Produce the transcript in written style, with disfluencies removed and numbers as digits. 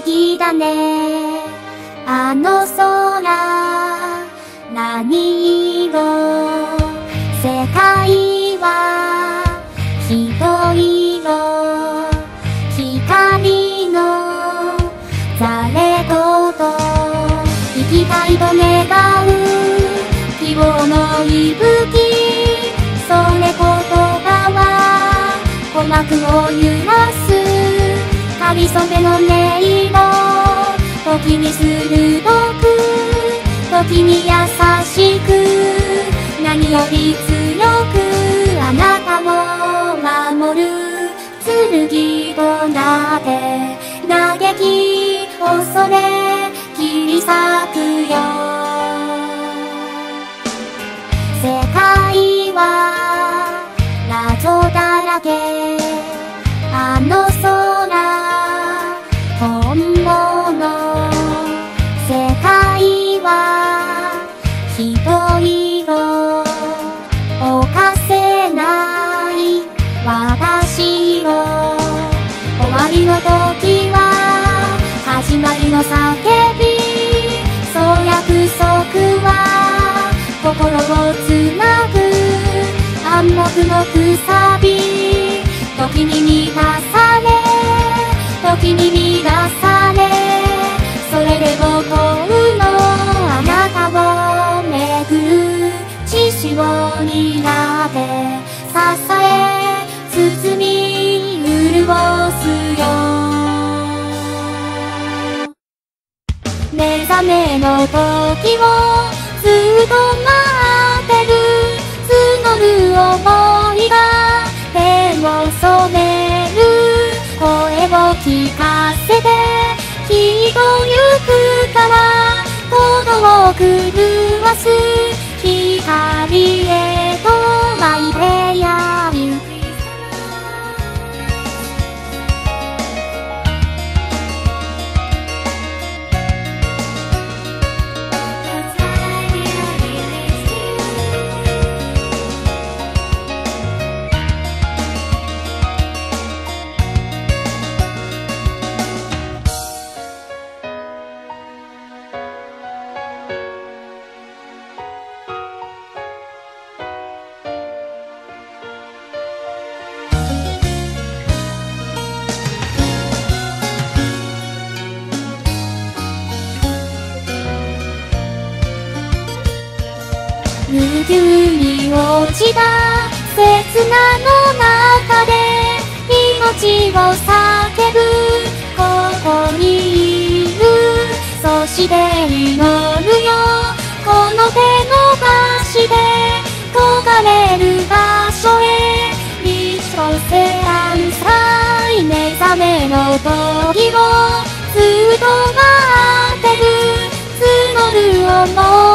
きだね。あの空何色、世界は一色、光のざれ言、生きたいと願う希望の息吹、それ言葉は鼓膜を揺らすかりそめの音色、時に鋭く時に優しく、何より強くあなたを守る剣となって嘆き恐れ切り裂くよ。世界は謎だらけ、あの空本物、世界は一色、犯せない私を、終わりの時は始まりの叫び、そう約束は心をつなぐ暗黙のくさび、時に満たされ時に乱され、それでも幸運のあなたをめぐる血潮になって支え包み潤すよ。目覚めの時をずっと待ってる、募る想いが手を染める、声を聞かせてきっと行くから、鼓動を狂わす光へと巻いてやる。無急に落ちた刹那の中で命を叫ぶ、ここにいる、そして祈るよ、この手伸ばしで焦がれる場所へリストセアンサイ、目覚めの時をずっと待ってる、募る想い